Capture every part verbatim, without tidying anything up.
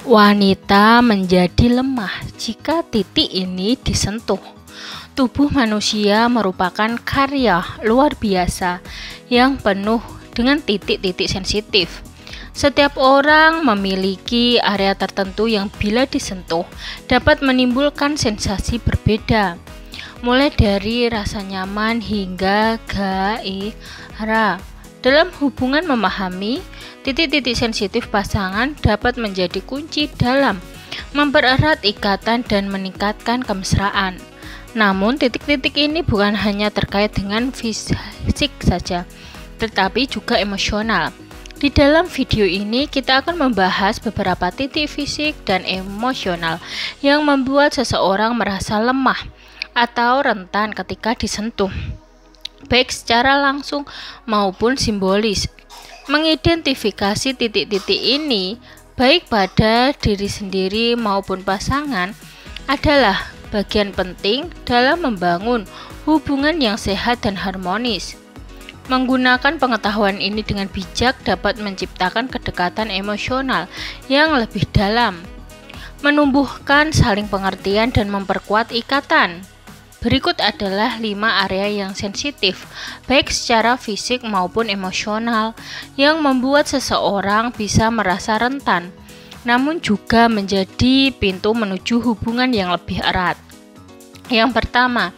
Wanita menjadi lemah jika titik ini disentuh. Tubuh manusia merupakan karya luar biasa yang penuh dengan titik-titik sensitif. Setiap orang memiliki area tertentu yang bila disentuh dapat menimbulkan sensasi berbeda, mulai dari rasa nyaman hingga gairah. Dalam hubungan memahami, titik-titik sensitif pasangan dapat menjadi kunci dalam mempererat ikatan dan meningkatkan kemesraan. Namun, titik-titik ini bukan hanya terkait dengan fisik saja, tetapi juga emosional. Di dalam video ini, kita akan membahas beberapa titik fisik dan emosional yang membuat seseorang merasa lemah atau rentan ketika disentuh, baik secara langsung maupun simbolis. Mengidentifikasi titik-titik ini, baik pada diri sendiri maupun pasangan, adalah bagian penting dalam membangun hubungan yang sehat dan harmonis. Menggunakan pengetahuan ini dengan bijak dapat menciptakan kedekatan emosional yang lebih dalam, menumbuhkan saling pengertian dan memperkuat ikatan. Berikut adalah lima area yang sensitif, baik secara fisik maupun emosional, yang membuat seseorang bisa merasa rentan, namun juga menjadi pintu menuju hubungan yang lebih erat. Yang pertama,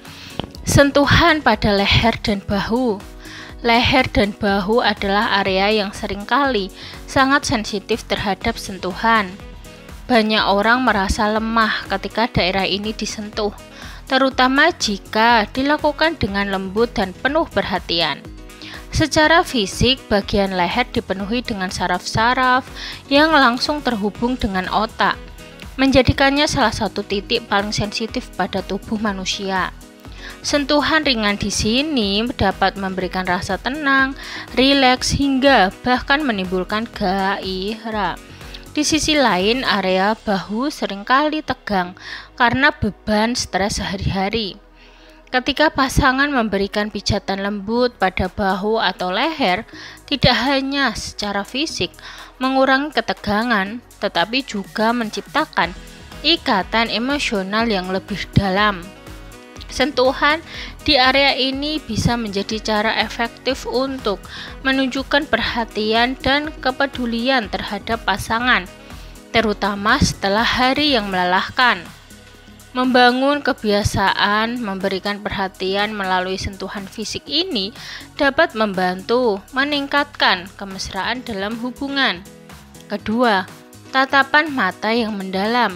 sentuhan pada leher dan bahu. Leher dan bahu adalah area yang seringkali sangat sensitif terhadap sentuhan. Banyak orang merasa lemah ketika daerah ini disentuh, terutama jika dilakukan dengan lembut dan penuh perhatian. Secara fisik, bagian leher dipenuhi dengan saraf-saraf yang langsung terhubung dengan otak, menjadikannya salah satu titik paling sensitif pada tubuh manusia. Sentuhan ringan di sini dapat memberikan rasa tenang, rileks, hingga bahkan menimbulkan gairah. Di sisi lain, area bahu seringkali tegang karena beban stres sehari-hari. Ketika pasangan memberikan pijatan lembut pada bahu atau leher, tidak hanya secara fisik mengurangi ketegangan, tetapi juga menciptakan ikatan emosional yang lebih dalam. Sentuhan di area ini bisa menjadi cara efektif untuk menunjukkan perhatian dan kepedulian terhadap pasangan, terutama setelah hari yang melelahkan. Membangun kebiasaan memberikan perhatian melalui sentuhan fisik ini dapat membantu meningkatkan kemesraan dalam hubungan. Kedua, tatapan mata yang mendalam.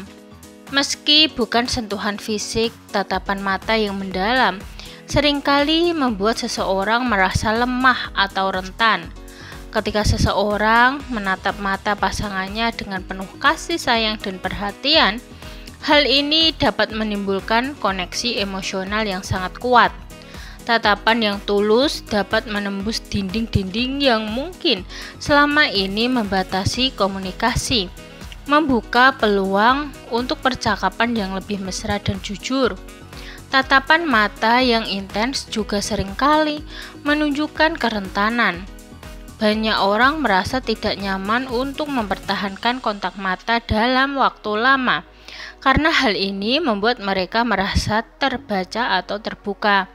Meski bukan sentuhan fisik, tatapan mata yang mendalam seringkali membuat seseorang merasa lemah atau rentan. Ketika seseorang menatap mata pasangannya dengan penuh kasih sayang dan perhatian, hal ini dapat menimbulkan koneksi emosional yang sangat kuat. Tatapan yang tulus dapat menembus dinding-dinding yang mungkin selama ini membatasi komunikasi, membuka peluang untuk percakapan yang lebih mesra dan jujur. Tatapan mata yang intens juga seringkali menunjukkan kerentanan. Banyak orang merasa tidak nyaman untuk mempertahankan kontak mata dalam waktu lama, karena hal ini membuat mereka merasa terbaca atau terbuka.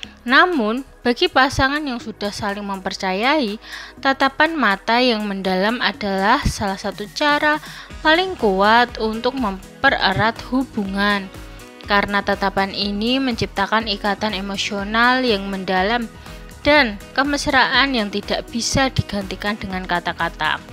Namun, bagi pasangan yang sudah saling mempercayai, tatapan mata yang mendalam adalah salah satu cara paling kuat untuk mempererat hubungan. Karena tatapan ini menciptakan ikatan emosional yang mendalam dan kemesraan yang tidak bisa digantikan dengan kata-kata.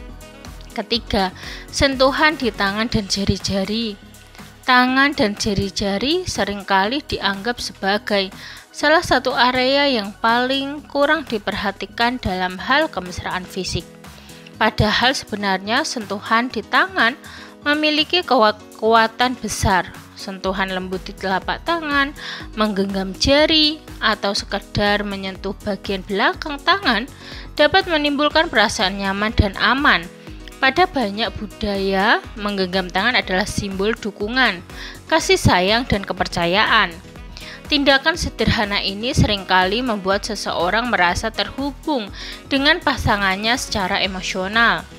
Ketiga, sentuhan di tangan dan jari-jari. Tangan dan jari-jari seringkali dianggap sebagai salah satu area yang paling kurang diperhatikan dalam hal kemesraan fisik. Padahal sebenarnya sentuhan di tangan memiliki kekuatan besar. Sentuhan lembut di telapak tangan, menggenggam jari, atau sekedar menyentuh bagian belakang tangan dapat menimbulkan perasaan nyaman dan aman. Pada banyak budaya, menggenggam tangan adalah simbol dukungan, kasih sayang, dan kepercayaan. Tindakan sederhana ini seringkali membuat seseorang merasa terhubung dengan pasangannya secara emosional.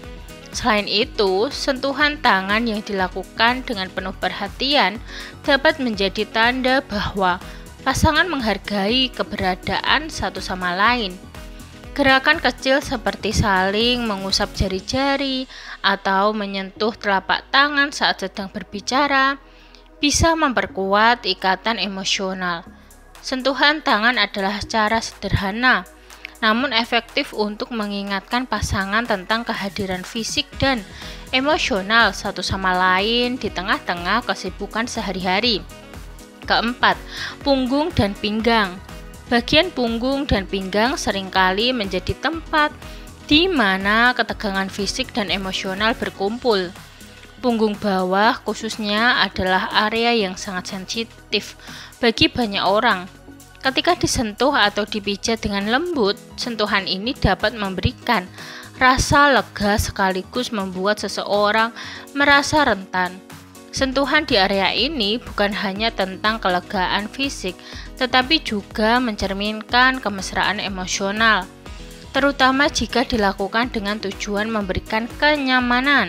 Selain itu, sentuhan tangan yang dilakukan dengan penuh perhatian dapat menjadi tanda bahwa pasangan menghargai keberadaan satu sama lain. Gerakan kecil seperti saling mengusap jari-jari atau menyentuh telapak tangan saat sedang berbicara bisa memperkuat ikatan emosional. Sentuhan tangan adalah cara sederhana namun efektif untuk mengingatkan pasangan tentang kehadiran fisik dan emosional satu sama lain di tengah-tengah kesibukan sehari-hari. Keempat, punggung dan pinggang. Bagian punggung dan pinggang seringkali menjadi tempat di mana ketegangan fisik dan emosional berkumpul. Punggung bawah khususnya adalah area yang sangat sensitif bagi banyak orang. Ketika disentuh atau dipijat dengan lembut, sentuhan ini dapat memberikan rasa lega sekaligus membuat seseorang merasa rentan. Sentuhan di area ini bukan hanya tentang kelegaan fisik, tetapi juga mencerminkan kemesraan emosional, terutama jika dilakukan dengan tujuan memberikan kenyamanan.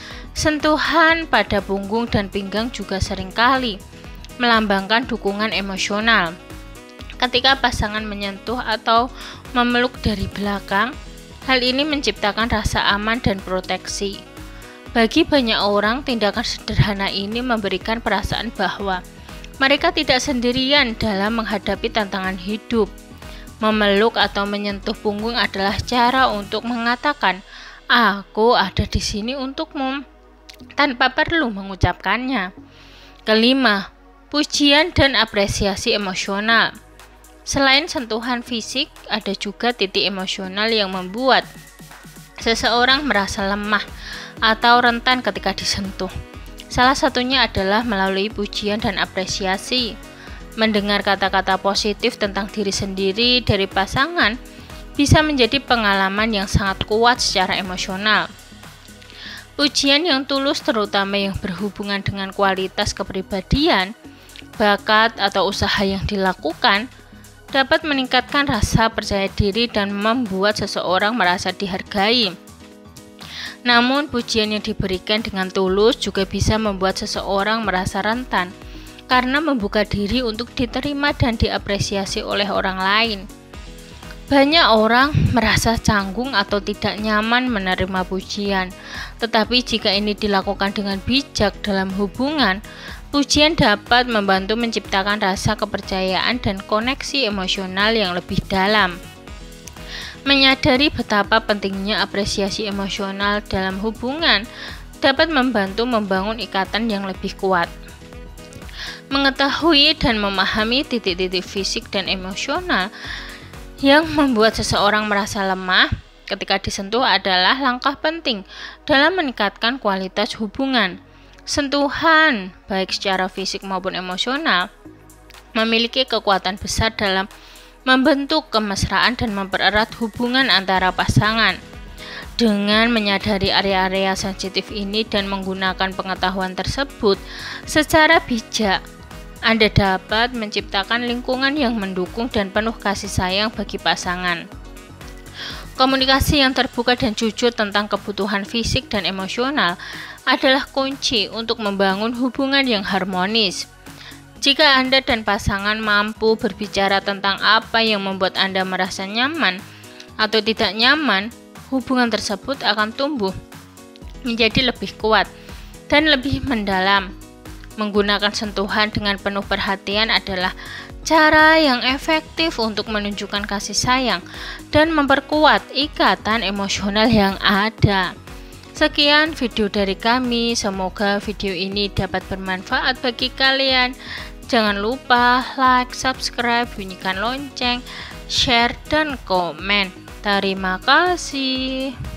Sentuhan pada punggung dan pinggang juga seringkali melambangkan dukungan emosional. Ketika pasangan menyentuh atau memeluk dari belakang, hal ini menciptakan rasa aman dan proteksi. Bagi banyak orang, tindakan sederhana ini memberikan perasaan bahwa mereka tidak sendirian dalam menghadapi tantangan hidup. Memeluk atau menyentuh punggung adalah cara untuk mengatakan, "Aku ada di sini untukmu," tanpa perlu mengucapkannya. Kelima, pujian dan apresiasi emosional. Selain sentuhan fisik, ada juga titik emosional yang membuat seseorang merasa lemah atau rentan ketika disentuh. Salah satunya adalah melalui pujian dan apresiasi. Mendengar kata-kata positif tentang diri sendiri dari pasangan bisa menjadi pengalaman yang sangat kuat secara emosional. Pujian yang tulus, terutama yang berhubungan dengan kualitas kepribadian, bakat, atau usaha yang dilakukan, dapat meningkatkan rasa percaya diri dan membuat seseorang merasa dihargai. Namun, pujian yang diberikan dengan tulus juga bisa membuat seseorang merasa rentan karena membuka diri untuk diterima dan diapresiasi oleh orang lain. Banyak orang merasa canggung atau tidak nyaman menerima pujian, tetapi jika ini dilakukan dengan bijak dalam hubungan, pujian dapat membantu menciptakan rasa kepercayaan dan koneksi emosional yang lebih dalam. Menyadari betapa pentingnya apresiasi emosional dalam hubungan dapat membantu membangun ikatan yang lebih kuat. Mengetahui dan memahami titik-titik fisik dan emosional yang membuat seseorang merasa lemah ketika disentuh adalah langkah penting dalam meningkatkan kualitas hubungan. Sentuhan, baik secara fisik maupun emosional, memiliki kekuatan besar dalam membentuk kemesraan dan mempererat hubungan antara pasangan. Dengan menyadari area-area sensitif ini dan menggunakan pengetahuan tersebut secara bijak, Anda dapat menciptakan lingkungan yang mendukung dan penuh kasih sayang bagi pasangan. Komunikasi yang terbuka dan jujur tentang kebutuhan fisik dan emosional adalah kunci untuk membangun hubungan yang harmonis. Jika Anda dan pasangan mampu berbicara tentang apa yang membuat Anda merasa nyaman atau tidak nyaman, hubungan tersebut akan tumbuh menjadi lebih kuat dan lebih mendalam. Menggunakan sentuhan dengan penuh perhatian adalah cara yang efektif untuk menunjukkan kasih sayang dan memperkuat ikatan emosional yang ada. Sekian video dari kami, semoga video ini dapat bermanfaat bagi kalian. Jangan lupa like, subscribe, bunyikan lonceng, share, dan komen. Terima kasih.